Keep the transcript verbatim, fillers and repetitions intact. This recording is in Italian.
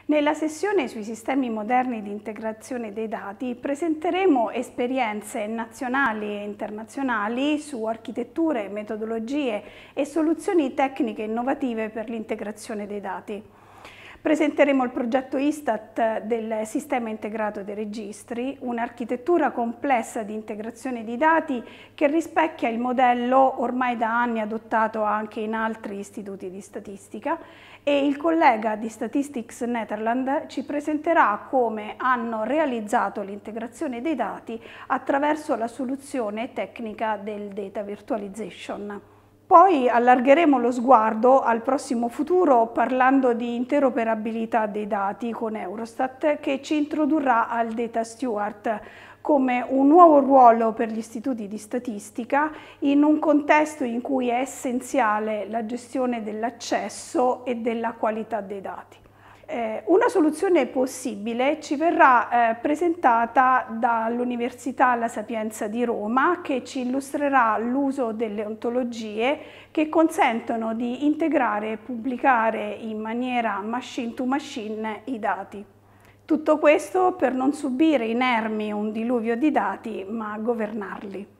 Nella sessione sui sistemi moderni di integrazione dei dati presenteremo esperienze nazionali e internazionali su architetture, metodologie e soluzioni tecniche innovative per l'integrazione dei dati. Presenteremo il progetto ISTAT del Sistema Integrato dei Registri, un'architettura complessa di integrazione di dati che rispecchia il modello ormai da anni adottato anche in altri istituti di statistica, e il collega di Statistics Netherlands ci presenterà come hanno realizzato l'integrazione dei dati attraverso la soluzione tecnica del Data Virtualization. Poi allargheremo lo sguardo al prossimo futuro parlando di interoperabilità dei dati con Eurostat, che ci introdurrà al Data Steward come un nuovo ruolo per gli istituti di statistica in un contesto in cui è essenziale la gestione dell'accesso e della qualità dei dati. Eh, una soluzione possibile ci verrà eh, presentata dall'Università La Sapienza di Roma, che ci illustrerà l'uso delle ontologie che consentono di integrare e pubblicare in maniera machine to machine i dati. Tutto questo per non subire inermi un diluvio di dati, ma governarli.